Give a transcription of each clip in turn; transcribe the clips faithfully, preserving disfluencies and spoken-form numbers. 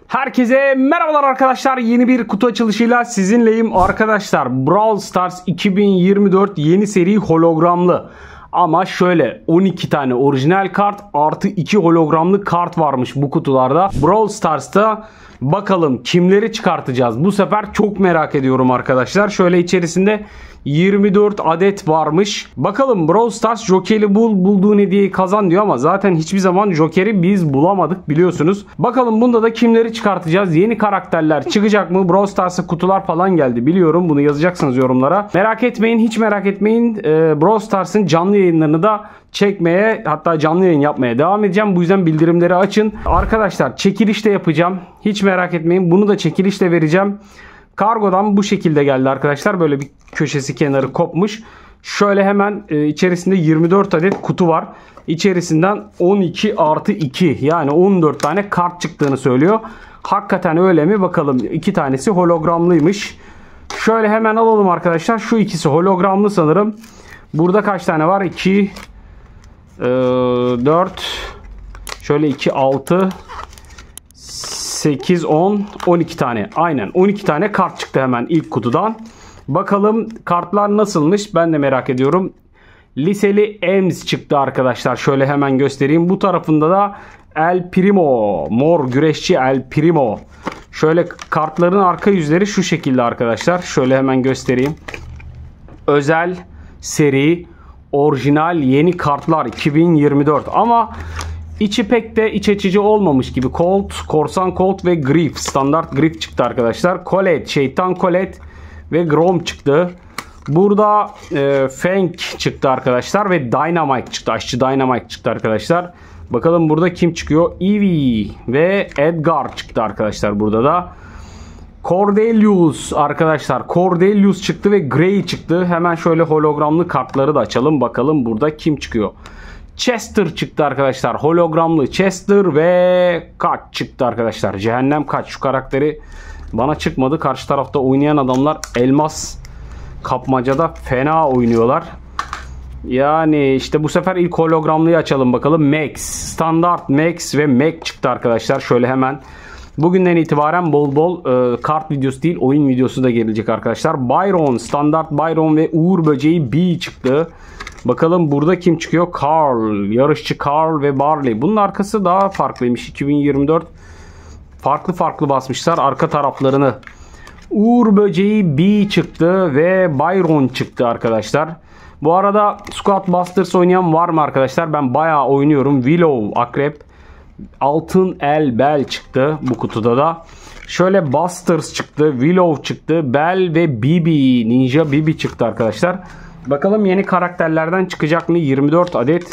Herkese merhabalar arkadaşlar. Yeni bir kutu açılışıyla sizinleyim arkadaşlar. Brawl Stars iki bin yirmi dört yeni seri hologramlı. Ama şöyle on iki tane orijinal kart artı iki hologramlı kart varmış bu kutularda. Brawl Stars'ta bakalım kimleri çıkartacağız. Bu sefer çok merak ediyorum arkadaşlar. Şöyle içerisinde yirmi dört adet varmış. Bakalım Brawl Stars Joker'i bul, bulduğun hediyeyi kazan diyor ama zaten hiçbir zaman Joker'i biz bulamadık biliyorsunuz. Bakalım bunda da kimleri çıkartacağız? Yeni karakterler çıkacak mı? Brawl Stars'a kutular falan geldi biliyorum. Bunu yazacaksınız yorumlara. Merak etmeyin, hiç merak etmeyin. Ee, Brawl Stars'ın canlı yayınlarını da çekmeye, hatta canlı yayın yapmaya devam edeceğim. Bu yüzden bildirimleri açın. Arkadaşlar çekiliş de yapacağım. Hiç merak etmeyin. Bunu da çekilişle vereceğim. Kargodan bu şekilde geldi arkadaşlar. Böyle bir köşesi kenarı kopmuş. Şöyle hemen e, içerisinde yirmi dört adet kutu var. İçerisinden on iki artı iki yani on dört tane kart çıktığını söylüyor. Hakikaten öyle mi? Bakalım. iki tanesi hologramlıymış. Şöyle hemen alalım arkadaşlar. Şu ikisi hologramlı sanırım. Burada kaç tane var? iki, dört, şöyle iki, altı, sekiz, on, on iki tane. Aynen on iki tane kart çıktı hemen ilk kutudan. Bakalım kartlar nasılmış, ben de merak ediyorum. Liseli Ems çıktı arkadaşlar. Şöyle hemen göstereyim. Bu tarafında da El Primo. Mor güreşçi El Primo. Şöyle kartların arka yüzleri şu şekilde arkadaşlar. Şöyle hemen göstereyim. Özel seri orijinal yeni kartlar iki bin yirmi dört ama içi pek de iç açıcı olmamış gibi. Colt, Korsan Colt ve Griff. Standart Griff çıktı arkadaşlar. Colette, Şeytan Colette ve Grom çıktı. Burada e, Fang çıktı arkadaşlar ve Dynamite çıktı. Aşçı Dynamite çıktı arkadaşlar. Bakalım burada kim çıkıyor? Eevee ve Edgar çıktı arkadaşlar burada da. Cordelius arkadaşlar. Cordelius çıktı ve Grey çıktı. Hemen şöyle hologramlı kartları da açalım. Bakalım burada kim çıkıyor? Chester çıktı arkadaşlar. Hologramlı Chester ve kaç çıktı arkadaşlar. Cehennem kaç. Şu karakteri bana çıkmadı. Karşı tarafta oynayan adamlar elmas kapmacada fena oynuyorlar. Yani işte bu sefer ilk hologramlıyı açalım bakalım. Max, Standart Max ve Mac çıktı arkadaşlar. Şöyle hemen bugünden itibaren bol bol e, kart videosu değil oyun videosu da gelecek arkadaşlar. Byron, Standart Byron ve Uğur Böceği B çıktı. Bakalım burada kim çıkıyor? Carl, yarışçı Carl ve Barley. Bunun arkası daha farklıymış. iki bin yirmi dört farklı farklı basmışlar arka taraflarını. Uğur Böceği B çıktı ve Byron çıktı arkadaşlar. Bu arada Squad Busters oynayan var mı arkadaşlar? Ben bayağı oynuyorum. Willow, Akrep, Altın El Bell çıktı bu kutuda da. Şöyle Busters çıktı, Willow çıktı, Bell ve Bibi, Ninja Bibi çıktı arkadaşlar. Bakalım yeni karakterlerden çıkacak mı? yirmi dört adet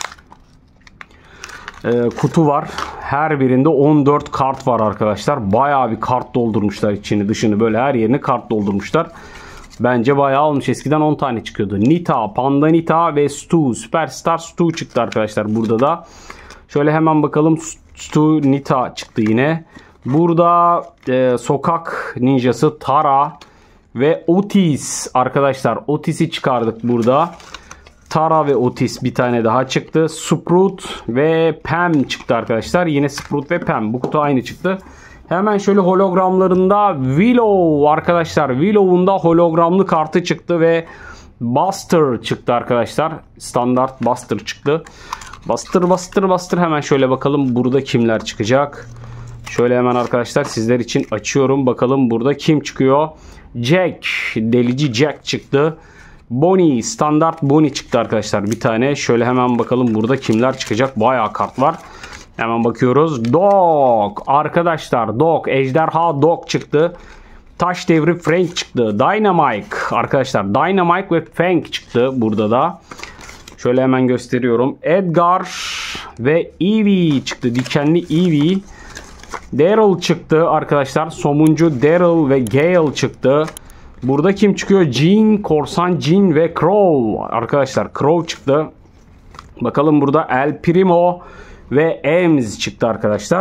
e, kutu var. Her birinde on dört kart var arkadaşlar. Bayağı bir kart doldurmuşlar içini dışını, böyle her yerini kart doldurmuşlar. Bence bayağı olmuş. Eskiden on tane çıkıyordu. Nita, Panda Nita ve Stu. Superstar Stu çıktı arkadaşlar burada da. Şöyle hemen bakalım. Stu Nita çıktı yine. Burada e, sokak ninjası Tara ve Otis arkadaşlar. Otis'i çıkardık burada. Tara ve Otis bir tane daha çıktı. Sprout ve Pam çıktı arkadaşlar. Yine Sprout ve Pam. Bu kutu aynı çıktı. Hemen şöyle hologramlarında Willow arkadaşlar. Willow'un da hologramlı kartı çıktı ve Buster çıktı arkadaşlar. Standart Buster çıktı. Buster Buster Buster hemen şöyle bakalım burada kimler çıkacak. Şöyle hemen arkadaşlar sizler için açıyorum. Bakalım burada kim çıkıyor? Jack, delici Jack çıktı. Bonnie, Standart Bonnie çıktı arkadaşlar bir tane. Şöyle hemen bakalım burada kimler çıkacak. Bayağı kart var. Hemen bakıyoruz. Dog arkadaşlar, Dog, Ejderha Dog çıktı. Taş Devri Frank çıktı. Dynamite arkadaşlar, Dynamite ve Frank çıktı burada da. Şöyle hemen gösteriyorum. Edgar ve Eevee çıktı. Dikenli Eevee. Daryl çıktı arkadaşlar. Somuncu Daryl ve Gale çıktı. Burada kim çıkıyor? Jean, Korsan Jean ve Crow. Arkadaşlar Crow çıktı. Bakalım burada El Primo ve Ems çıktı arkadaşlar.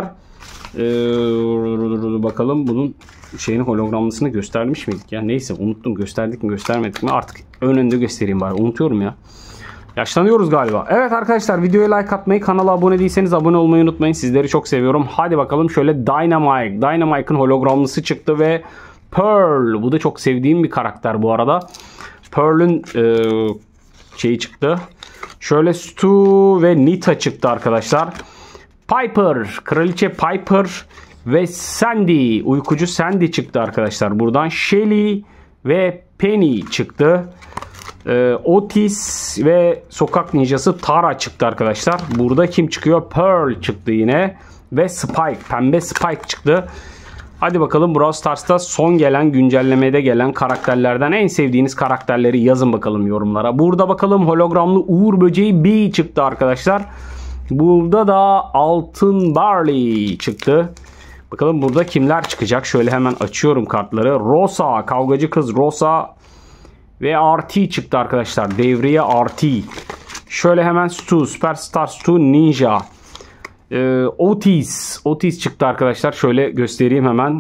Ee, bakalım bunun şeyin hologramlısını göstermiş miydik ya? Neyse unuttum, gösterdik mi göstermedik mi? Artık önünde göstereyim bari. Unutuyorum ya. Yaşlanıyoruz galiba. Evet arkadaşlar, videoya like atmayı, kanala abone değilseniz abone olmayı unutmayın. Sizleri çok seviyorum. Hadi bakalım şöyle Dynamite. Dynamite'ın hologramlısı çıktı ve Pearl. Bu da çok sevdiğim bir karakter bu arada. Pearl'ün e, şeyi çıktı. Şöyle Stu ve Nita çıktı arkadaşlar. Piper. Kraliçe Piper ve Sandy. Uykucu Sandy çıktı arkadaşlar. Buradan Shelly ve Penny çıktı. Ee, Otis ve Sokak Ninjası Tara çıktı arkadaşlar. Burada kim çıkıyor? Pearl çıktı yine. Ve Spike. Pembe Spike çıktı. Hadi bakalım Brawl Stars'ta son gelen, güncellemede gelen karakterlerden en sevdiğiniz karakterleri yazın bakalım yorumlara. Burada bakalım hologramlı Uğur Böceği B çıktı arkadaşlar. Burada da Altın Barley çıktı. Bakalım burada kimler çıkacak? Şöyle hemen açıyorum kartları. Rosa, kavgacı kız Rosa ve R T çıktı arkadaşlar. Devriye R T. Şöyle hemen Stu, Superstar Stu Ninja. Ee, Otis. Otis çıktı arkadaşlar. Şöyle göstereyim hemen.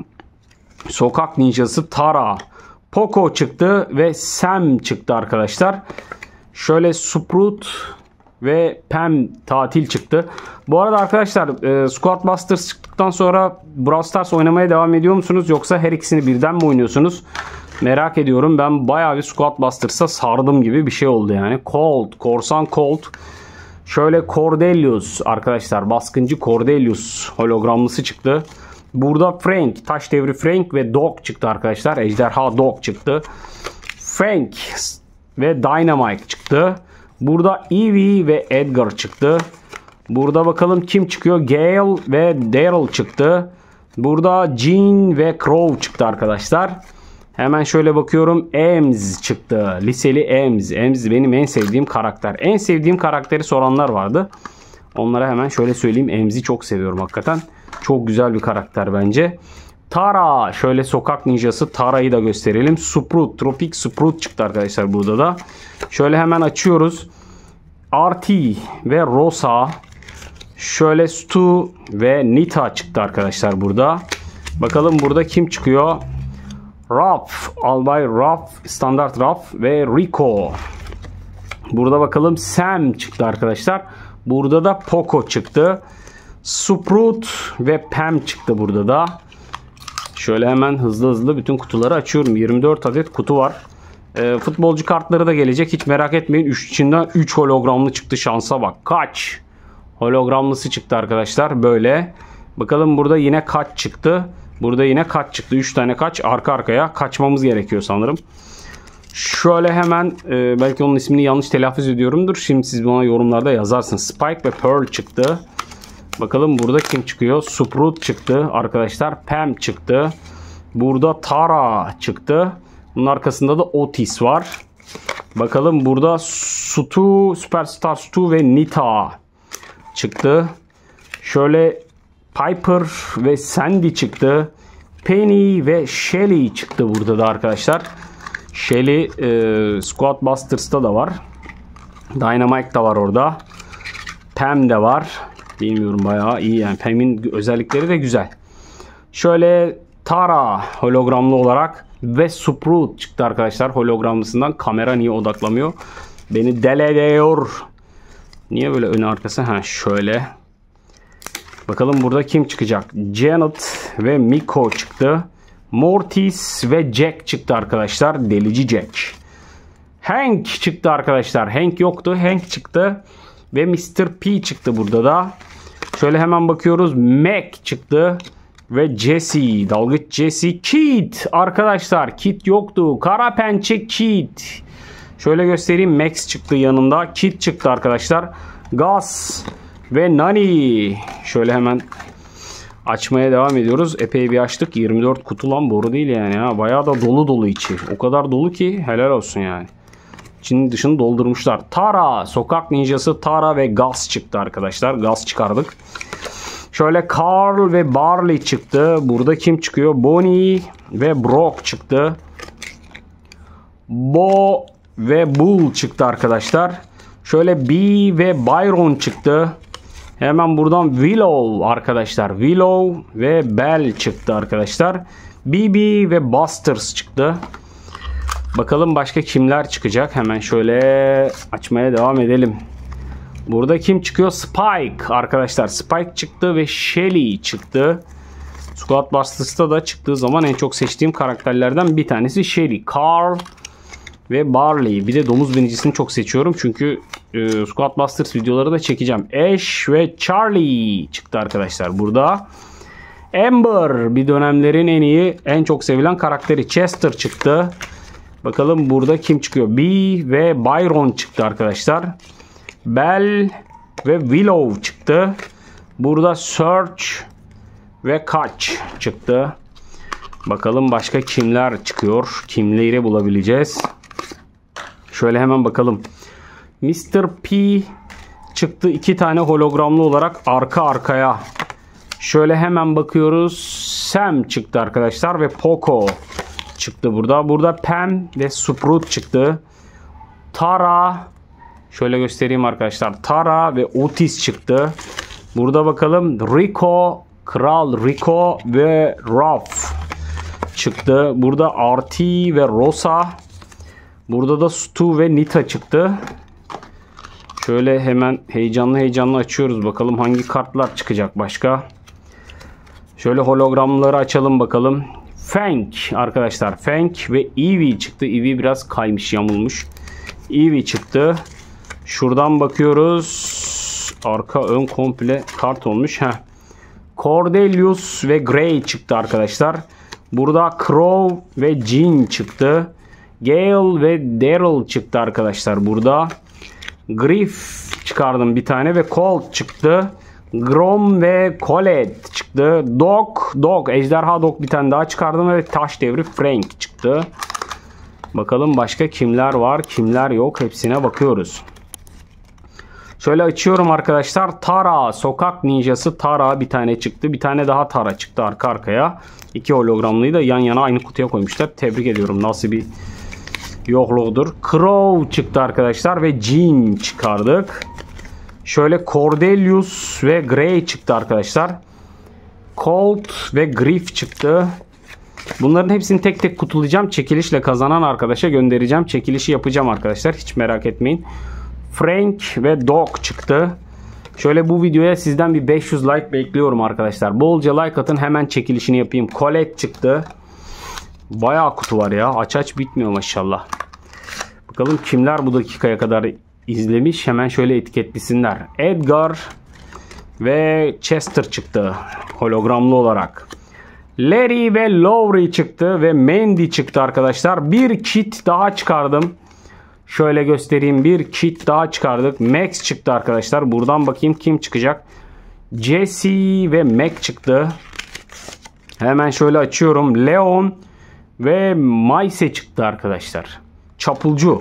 Sokak Ninjası Tara. Poco çıktı ve Sam çıktı arkadaşlar. Şöyle Sprout ve Pam tatil çıktı. Bu arada arkadaşlar e, Squad Busters çıktıktan sonra Brawl Stars oynamaya devam ediyor musunuz? Yoksa her ikisini birden mi oynuyorsunuz? Merak ediyorum. Ben bayağı bir Squad Busters'a sardım gibi bir şey oldu yani. Colt, Korsan Colt. Şöyle Cordelius arkadaşlar. Baskıncı Cordelius hologramlısı çıktı. Burada Frank, Taş Devri Frank ve Dog çıktı arkadaşlar. Ejderha Dog çıktı. Frank ve Dynamite çıktı. Burada Eevee ve Edgar çıktı. Burada bakalım kim çıkıyor? Gale ve Daryl çıktı. Burada Jean ve Crow çıktı arkadaşlar. Hemen şöyle bakıyorum. Ems çıktı. Liseli Ems. Ems benim en sevdiğim karakter. En sevdiğim karakteri soranlar vardı. Onlara hemen şöyle söyleyeyim. Ems'i çok seviyorum hakikaten. Çok güzel bir karakter bence. Tara. Şöyle Sokak Ninjası Tara'yı da gösterelim. Sprout. Tropic Sprout çıktı arkadaşlar burada da. Şöyle hemen açıyoruz. R T ve Rosa. Şöyle Stu ve Nita çıktı arkadaşlar burada. Bakalım burada kim çıkıyor? Ruff, Albay Ruff, Standart Ruff ve Rico. Burada bakalım Sam çıktı arkadaşlar. Burada da Poco çıktı. Sprout ve Pam çıktı burada da. Şöyle hemen hızlı hızlı bütün kutuları açıyorum. yirmi dört adet kutu var. E, futbolcu kartları da gelecek. Hiç merak etmeyin. üç içinden üç hologramlı çıktı. Şansa bak. Kaç? Hologramlısı çıktı arkadaşlar. Böyle. Bakalım burada yine kaç çıktı. Burada yine kaç çıktı. üç tane kaç arka arkaya kaçmamız gerekiyor sanırım. Şöyle hemen e, belki onun ismini yanlış telaffuz ediyorumdur. Şimdi siz bana yorumlarda yazarsınız. Spike ve Pearl çıktı. Bakalım burada kim çıkıyor? Sprout çıktı arkadaşlar. Pam çıktı. Burada Tara çıktı. Bunun arkasında da Otis var. Bakalım burada Stu, Superstar Stu ve Nita çıktı. Şöyle Piper ve Sandy çıktı. Penny ve Shelly çıktı burada da arkadaşlar. Shelly e, Squad Busters'ta da var. Dynamite da var orada. Pam de var. Bilmiyorum, bayağı iyi yani. Pam'in özellikleri de güzel. Şöyle Tara hologramlı olarak ve Sprout çıktı arkadaşlar. Hologramlısından kamera niye odaklamıyor? Beni deli ediyor. Niye böyle ön arkası? Ha şöyle. Bakalım burada kim çıkacak? Janet ve Miko çıktı. Mortis ve Jack çıktı arkadaşlar. Delici Jack. Hank çıktı arkadaşlar. Hank yoktu. Hank çıktı. Ve mister P çıktı burada da. Şöyle hemen bakıyoruz. Mac çıktı. Ve Jesse. Dalgıç Jesse. Kit. Arkadaşlar Kit yoktu. Kara pençe Kit. Şöyle göstereyim. Max çıktı yanında. Kit çıktı arkadaşlar. Gus ve Nani. Şöyle hemen açmaya devam ediyoruz. Epey bir açtık. yirmi dört kutu lan, boru değil yani. Ha. Bayağı da dolu dolu içi. O kadar dolu ki helal olsun yani. İçinin dışını doldurmuşlar. Tara. Sokak Ninjası Tara ve Gus çıktı arkadaşlar. Gus çıkardık. Şöyle Carl ve Barley çıktı. Burada kim çıkıyor? Bonnie ve Brock çıktı. Bo ve Bull çıktı arkadaşlar. Şöyle B ve Byron çıktı. Hemen buradan Willow arkadaşlar. Willow ve Bell çıktı arkadaşlar. B B ve Busters çıktı. Bakalım başka kimler çıkacak. Hemen şöyle açmaya devam edelim. Burada kim çıkıyor? Spike arkadaşlar. Spike çıktı ve Shelly çıktı. Squad Busters'ta da çıktığı zaman en çok seçtiğim karakterlerden bir tanesi Shelly. Carl ve Barley. Bir de domuz binicisini çok seçiyorum. Çünkü e, Squad Busters videoları da çekeceğim. Ash ve Charlie çıktı arkadaşlar burada. Amber bir dönemlerin en iyi, en çok sevilen karakteri. Chester çıktı. Bakalım burada kim çıkıyor? Bee ve Byron çıktı arkadaşlar. Belle ve Willow çıktı. Burada Search ve Catch çıktı. Bakalım başka kimler çıkıyor? Kimleri bulabileceğiz? Şöyle hemen bakalım. mister P çıktı. İki tane hologramlı olarak arka arkaya. Şöyle hemen bakıyoruz. Sam çıktı arkadaşlar ve Poco çıktı burada. Burada Pam ve Sprout çıktı. Tara, şöyle göstereyim arkadaşlar. Tara ve Otis çıktı. Burada bakalım Rico, Kral Rico ve Ruff çıktı. Burada Artie ve Rosa. Burada da Stu ve Nita çıktı. Şöyle hemen heyecanlı heyecanlı açıyoruz. Bakalım hangi kartlar çıkacak başka. Şöyle hologramları açalım bakalım. Fang arkadaşlar. Fang ve Eevee çıktı. Eevee biraz kaymış, yamulmuş. Eevee çıktı. Şuradan bakıyoruz. Arka ön komple kart olmuş. Heh. Cordelius ve Gray çıktı arkadaşlar. Burada Crow ve Jean çıktı. Gale ve Daryl çıktı arkadaşlar burada. Griff çıkardım bir tane ve Colt çıktı. Grom ve Colette çıktı. Dog, Dog, Ejderha Dog bir tane daha çıkardım ve Taş Devri Frank çıktı. Bakalım başka kimler var, kimler yok, hepsine bakıyoruz. Şöyle açıyorum arkadaşlar. Tara, Sokak Ninjası Tara bir tane çıktı. Bir tane daha Tara çıktı arka arkaya. İki hologramlıyı da yan yana aynı kutuya koymuşlar. Tebrik ediyorum. Nasıl bir yokluğudur. Crow çıktı arkadaşlar ve Jean çıkardık. Şöyle Cordelius ve Gray çıktı arkadaşlar. Colt ve Griff çıktı. Bunların hepsini tek tek kutulayacağım. Çekilişle kazanan arkadaşa göndereceğim. Çekilişi yapacağım arkadaşlar. Hiç merak etmeyin. Frank ve Dog çıktı. Şöyle bu videoya sizden bir beş yüz like bekliyorum arkadaşlar. Bolca like atın, hemen çekilişini yapayım. Colette çıktı. Bayağı kutu var ya. Aç aç bitmiyor maşallah. Bakalım kimler bu dakikaya kadar izlemiş. Hemen şöyle etiketlesinler. Edgar ve Chester çıktı hologramlı olarak. Larry ve Lowry çıktı ve Mandy çıktı arkadaşlar. Bir kit daha çıkardım. Şöyle göstereyim, bir kit daha çıkardık. Max çıktı arkadaşlar. Buradan bakayım kim çıkacak. Jesse ve Mac çıktı. Hemen şöyle açıyorum. Leon ve Mayse çıktı arkadaşlar. Çapulcu.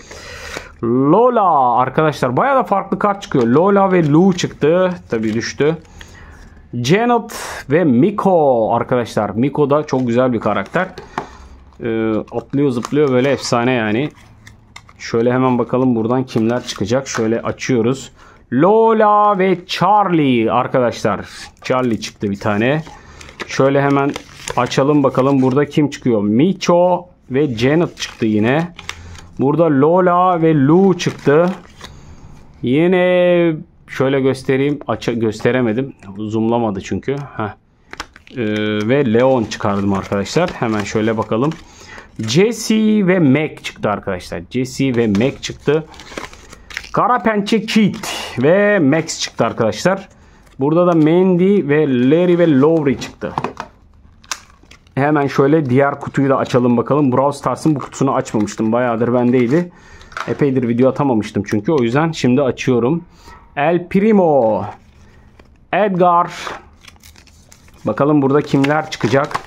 Lola arkadaşlar. Bayağı da farklı kart çıkıyor. Lola ve Lou çıktı. Tabii düştü. Janet ve Miko arkadaşlar. Miko da çok güzel bir karakter. Ee, atlıyor zıplıyor böyle, efsane yani. Şöyle hemen bakalım buradan kimler çıkacak. Şöyle açıyoruz. Lola ve Charlie arkadaşlar. Charlie çıktı bir tane. Şöyle hemen açalım bakalım burada kim çıkıyor. Micho ve Janet çıktı yine. Burada Lola ve Lou çıktı. Yine şöyle göstereyim. Aç gösteremedim. Zoomlamadı çünkü. Heh. Ee, ve Leon çıkardım arkadaşlar. Hemen şöyle bakalım. Jesse ve Mac çıktı arkadaşlar. Jesse ve Mac çıktı. Kara Pençe Kit ve Max çıktı arkadaşlar. Burada da Mandy ve Larry ve Lowry çıktı. Hemen şöyle diğer kutuyu da açalım bakalım. Brawl Stars'ın bu kutusunu açmamıştım. Bayağıdır bendeydi. Epeydir video atamamıştım çünkü. O yüzden şimdi açıyorum. El Primo. Edgar. Bakalım burada kimler çıkacak.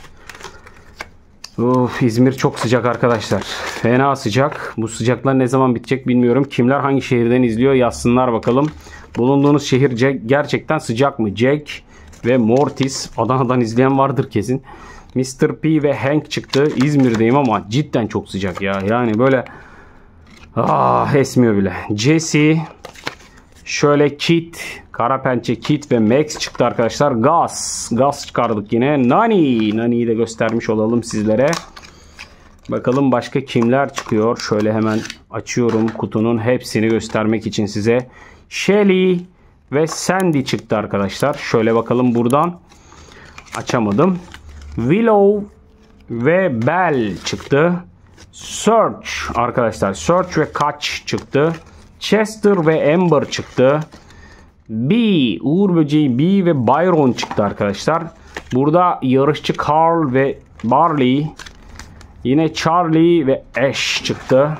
Of, İzmir çok sıcak arkadaşlar. Fena sıcak. Bu sıcaklar ne zaman bitecek bilmiyorum. Kimler hangi şehirden izliyor yazsınlar bakalım. Bulunduğunuz şehir gerçekten sıcak mı? Jack ve Mortis. Adana'dan izleyen vardır kesin. mister P ve Hank çıktı. İzmir'deyim ama cidden çok sıcak ya. Yani böyle ah, esmiyor bile. Jesse. Şöyle Kit. Kara Pençe Kit ve Max çıktı arkadaşlar. Gus. Gus çıkardık yine. Nani. Nani'yi de göstermiş olalım sizlere. Bakalım başka kimler çıkıyor. Şöyle hemen açıyorum kutunun hepsini göstermek için size. Shelly ve Sandy çıktı arkadaşlar. Şöyle bakalım buradan. Açamadım. Willow ve Belle çıktı. Search arkadaşlar. Search ve Catch çıktı. Chester ve Amber çıktı. Bee, Uğur Böceği Bee ve Byron çıktı arkadaşlar. Burada yarışçı Carl ve Barley. Yine Charlie ve Ash çıktı.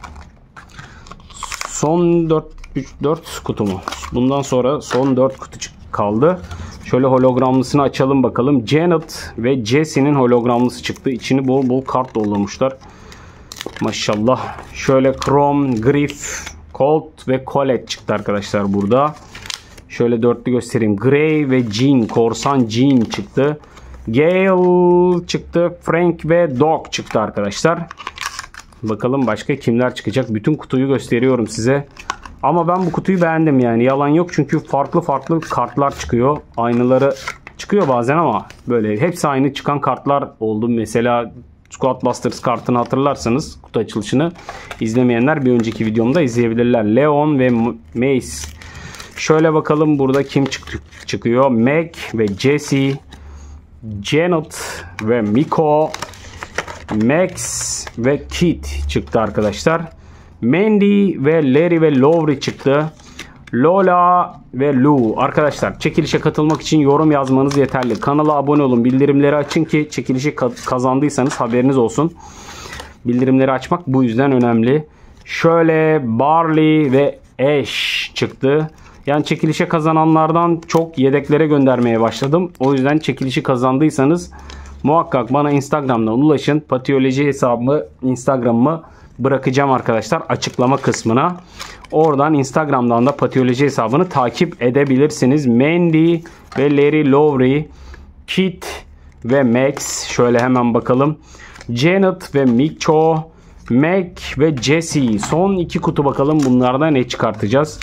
Son dört kutu mu? Bundan sonra son dört kutu kaldı. Şöyle hologramlısını açalım bakalım. Janet ve Jesse'nin hologramlısı çıktı. İçini bol bol kart doldurmuşlar. Maşallah. Şöyle Chrome, Griff, Colt ve Colette çıktı arkadaşlar burada. Şöyle dörtlü göstereyim. Grey ve Jean, Korsan Jean çıktı. Gale çıktı. Frank ve Doc çıktı arkadaşlar. Bakalım başka kimler çıkacak. Bütün kutuyu gösteriyorum size. Ama ben bu kutuyu beğendim yani. Yalan yok çünkü farklı farklı kartlar çıkıyor. Aynıları çıkıyor bazen ama böyle hepsi aynı çıkan kartlar oldu. Mesela Squad Busters kartını hatırlarsanız kutu açılışını izlemeyenler bir önceki videomda izleyebilirler. Leon ve Mace. Şöyle bakalım burada kim çık çıkıyor. Meg ve Jesse. Janet ve Miko. Max ve Kit çıktı arkadaşlar. Mandy ve Larry ve Lowry çıktı. Lola ve Lou. Arkadaşlar çekilişe katılmak için yorum yazmanız yeterli. Kanala abone olun. Bildirimleri açın ki çekilişi kazandıysanız haberiniz olsun. Bildirimleri açmak bu yüzden önemli. Şöyle Barley ve Ash çıktı. Yani çekilişe kazananlardan çok yedeklere göndermeye başladım. O yüzden çekilişi kazandıysanız muhakkak bana Instagram'dan ulaşın. Patiyoloji hesabımı, Instagram'ımı bırakacağım arkadaşlar açıklama kısmına. Oradan Instagram'dan da patiyoloji hesabını takip edebilirsiniz. Mandy ve Larry Lowry, Kit ve Max. Şöyle hemen bakalım. Janet ve Micho, Meg ve Jesse. Son iki kutu bakalım bunlarda ne çıkartacağız.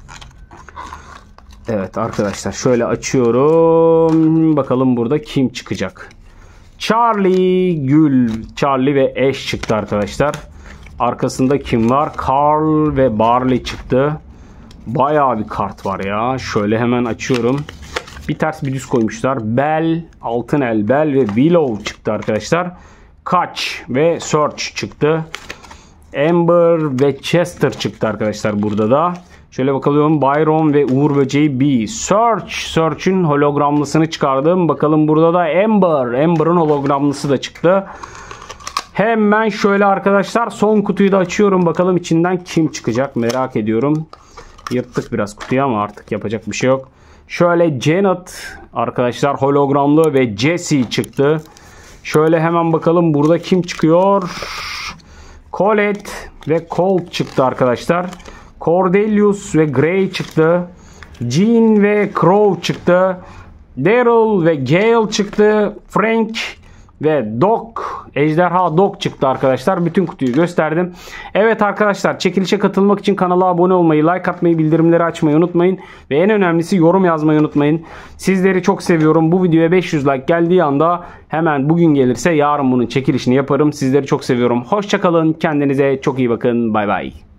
Evet arkadaşlar şöyle açıyorum. Bakalım burada kim çıkacak. Charlie, Gül, Charlie ve Ash çıktı arkadaşlar. Arkasında kim var? Carl ve Barley çıktı. Bayağı bir kart var ya. Şöyle hemen açıyorum. Bir ters bir düz koymuşlar. Belle, Altın El Belle ve Willow çıktı arkadaşlar. Catch ve Search çıktı. Amber ve Chester çıktı arkadaşlar burada da. Şöyle bakalım Byron ve Uğur Böceği B. Search. Search'ün hologramlısını çıkardım. Bakalım burada da Amber. Amber'ın hologramlısı da çıktı. Hemen şöyle arkadaşlar son kutuyu da açıyorum. Bakalım içinden kim çıkacak merak ediyorum. Yırttık biraz kutuyu ama artık yapacak bir şey yok. Şöyle Janet arkadaşlar hologramlı ve Jesse çıktı. Şöyle hemen bakalım burada kim çıkıyor. Colette ve Colt çıktı arkadaşlar. Cordelius ve Gray çıktı. Jean ve Crow çıktı. Daryl ve Gale çıktı. Frank ve Doc, Ejderha Doc çıktı arkadaşlar. Bütün kutuyu gösterdim. Evet arkadaşlar çekilişe katılmak için kanala abone olmayı, like atmayı, bildirimleri açmayı unutmayın. Ve en önemlisi yorum yazmayı unutmayın. Sizleri çok seviyorum. Bu videoya beş yüz like geldiği anda hemen bugün gelirse yarın bunun çekilişini yaparım. Sizleri çok seviyorum. Hoşça kalın. Kendinize çok iyi bakın. Bay bay.